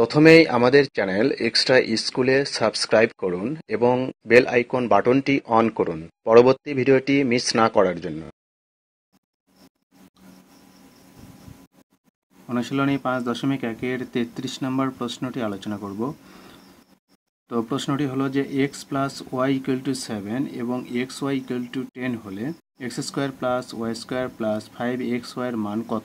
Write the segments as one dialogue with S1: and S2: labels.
S1: প্রথমেই আমাদের channel extra স্কুলে সাবস্ক্রাইব করুন এবং বেল আইকন বাটনটি অন করুন পরবর্তী ভিডিওটি মিস না করার জন্য।
S2: অনুশীলনী 5.1-এর 33 নম্বর প্রশ্নটি আলোচনা করব। তো প্রশ্নটি হলো যে X plus Y equal to 7 এবং এক্স ওয়াই ইকুয়াল টু 10 হলে X square plus Y square plus 5 এর মান কত?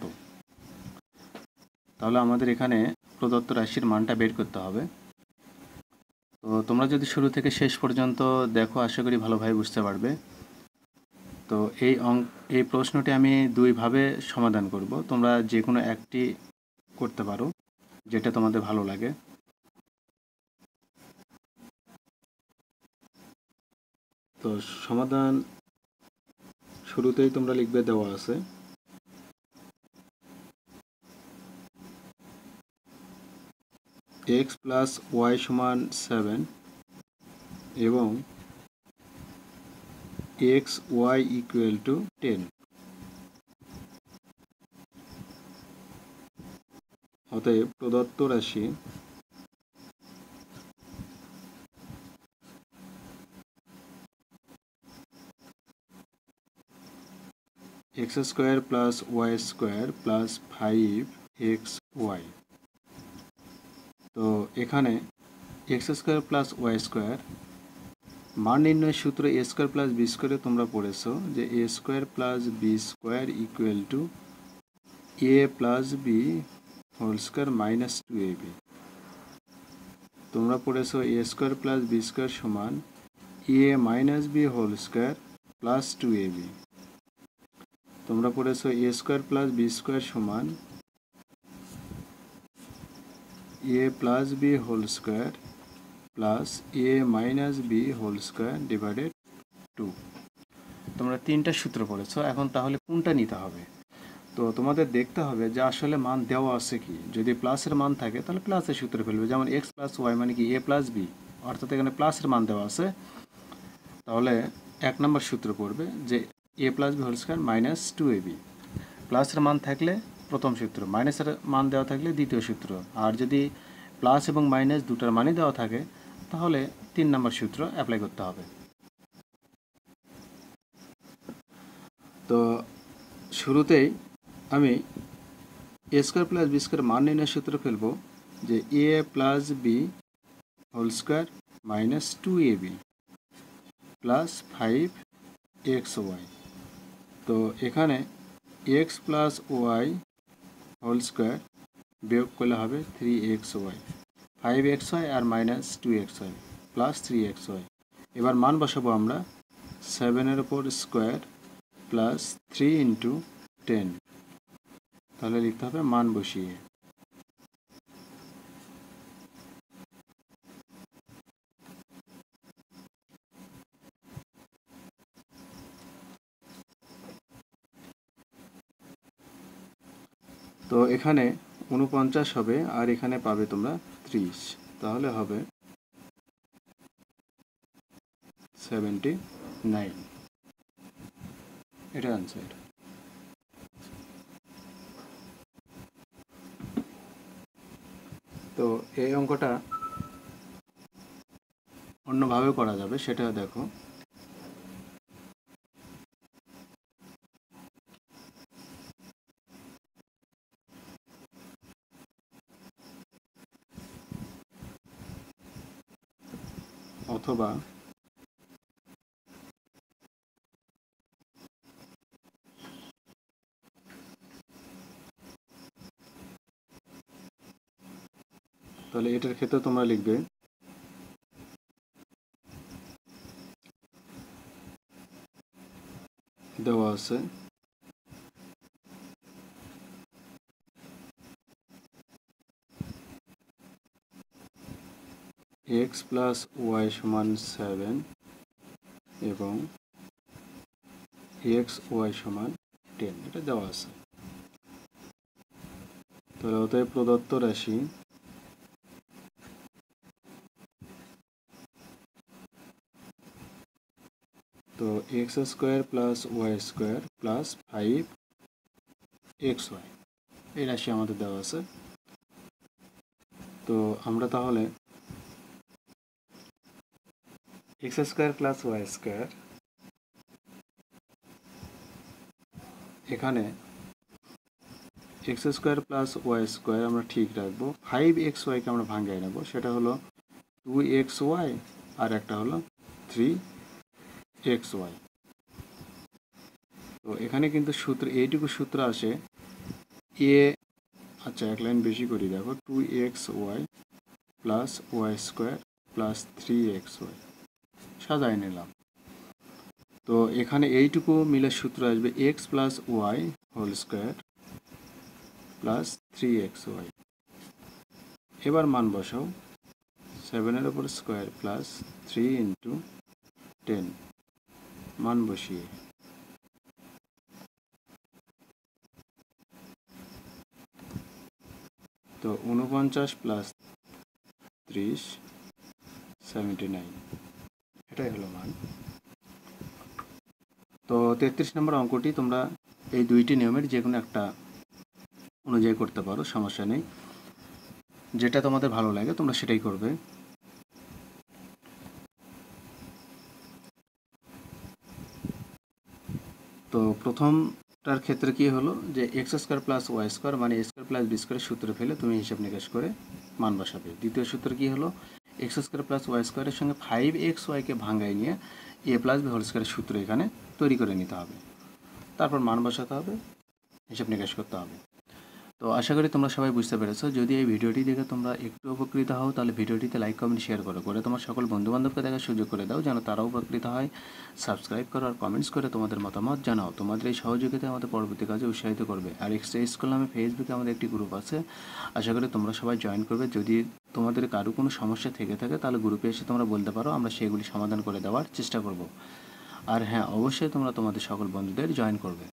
S2: তাহলে আমাদের এখানে প্রদত্ত রাশির মানটা বের করতে হবে। তো তোমরা যদি শুরু থেকে শেষ পর্যন্ত দেখো আশা করি ভালোভাবে বুঝতে পারবে। তো এই প্রশ্নটি আমি দুইভাবে সমাধান করব, তোমরা যে কোনো একটি করতে পারো যেটা তোমাদের ভালো লাগে। তো সমাধান শুরুতেই তোমরা লিখবে দেওয়া আছে x প্লাস ওয়াই সমান 7 এবং এক্স ওয়াই ইকুয়াল টু 10। অতএব প্রদত্ত রাশি X square plus Y square plus 5xy। তো এখানে X square plus Y square মান নির্ণয়ের সূত্র এ স্কোয়ার প্লাস বি স্কোয়ারে তোমরা পড়েছো যে A square plus B square equal to A plus B whole square minus 2ab। তোমরা পড়েছো A square plus B square সমান A minus B whole square plus 2ab। তোমরা পড়েছো A square plus B square সমান A plus B whole square plus A minus B whole square divided 2। তোমরা তিনটা সূত্র পড়েছো, এখন তাহলে কোনটা নিতে হবে? তো তোমাদের দেখতে হবে যে আসলে মান দেওয়া আছে কি। যদি প্লাসের মান থাকে তাহলে প্লাসের সূত্র ফেলবে, যেমন এক্স প্লাস ওয়াই মানে কি এ প্লাস বি, অর্থাৎ এখানে প্লাসের মান দেওয়া আছে। তাহলে 1 নম্বর সূত্র পড়বে যে A plus B whole square minus 2ab। প্লাসের মান থাকলে প্রথম সূত্র, মাইনাসের মান দেওয়া থাকলে দ্বিতীয় সূত্র, আর যদি প্লাস এবং মাইনাস দুটার মানই দেওয়া থাকে তাহলে 3 নম্বর সূত্র অ্যাপ্লাই করতে হবে। তো শুরুতেই আমি A square plus B square মান নির্ণয়ের সূত্র ফেলবো যে A plus B whole square minus 2ab plus 5xy। তো এখানে X plus Y whole square বিয়োগ করলে হবে 3xy, 5xy আর মাইনাস 2xy প্লাস 3xy। এবার মান বসাবো আমরা 7-এর উপর স্কোয়ার প্লাস 3 ইন্টু 10। তাহলে লিখতে হবে মান বসিয়ে। তো এখানে 49 হবে আর এখানে পাবে তোমরা 30, তাহলে হবে 79। এটা আনসার। তো এই অঙ্কটা অন্যভাবে করা যাবে, সেটা দেখো। অথবা তাহলে এটার ক্ষেত্রে তোমরা লিখবে দেওয়া আছে এক্স প্লাস ওয়াই সমান 7 এবং এক্স ওয়াই সমান 10, এটা দেওয়া আছে। তাহলে অতএব প্রদত্ত রাশি তো X square plus Y square plus 5xy এই রাশি আমাদের দেওয়া আছে। তো আমরা তাহলে X square plus Y square, এখানে X square plus Y square আমরা ঠিক রাখবো, 5xy-কে আমরা ভাঙিয়ে নেব, সেটা হলো 2xy আর একটা হলো 3xy। তো এখানে কিন্তু সূত্র এইটুকু সূত্র আসে এ, আচ্ছা এক লাইন বেশি করি, দেখো 2xy plus Y square plus 3xy সাজাই নিলাম। তো এখানে এইটুকু মিলে সূত্র আসবে X plus Y whole square plus 3xy। এবার মান বসাও, 7-এর উপর স্কোয়ার প্লাস 3 ইন্টু 10, মান বসিয়ে তো 49 প্লাস 30 79, এটাই হলো মান। তো 33 নম্বর অঙ্কটি তোমরা এই দুইটি নিয়মের যে কোনো একটা অনুযায়ী করতে পারো, সমস্যা নেই, যেটা তোমাদের ভালো লাগে তোমরা সেটাই করবে। তো প্রথমটার ক্ষেত্রে কি হলো যে X square plus Y square মানে এ স্কোয়ার প্লাস বি স্কোয়ারের সূত্র ফেলে তুমি হিসাব নিকাশ করে মান বসাবে। দ্বিতীয় সূত্র কি হলো, এক্স স্কোয়ার প্লাস ওয়াই স্কোয়ারের সঙ্গে 5xy-কে ভাঙাই নিয়ে এ প্লাস বি হোল স্কোয়ারের সূত্র এখানে তৈরি করে নিতে হবে, তারপর মান বসাতে হবে, হিসাব নিকাশ করতে হবে। তো আশা করি তোমরা সবাই বুঝতে পেরেছো। যদি এই ভিডিওটি দেখে তোমরা একটু উপকৃত হও তাহলে ভিডিওটিতে লাইক কমেন্ট শেয়ার করে তোমার সকল বন্ধুবান্ধবকে দেখার সুযোগ করে দাও, যেন তারাও উপকৃত হয়। সাবস্ক্রাইব করো আর কমেন্টস করে তোমাদের মতামত জানাও। তোমাদের এই সহযোগিতা আমাদের পরবর্তী কাজে উৎসাহিত করবে। আর এক্সট্রা স্কুল নামে ফেসবুকে আমাদের একটি গ্রুপ আছে, আশা করি তোমরা সবাই জয়েন করবে। যদি তোমাদের কারো কোনো সমস্যা থেকে থাকে তাহলে গ্রুপে এসে তোমরা বলতে পারো, আমরা সেগুলি সমাধান করে দেওয়ার চেষ্টা করব। আর হ্যাঁ, অবশ্যই তোমরা তোমাদের সকল বন্ধুদের জয়েন করবে।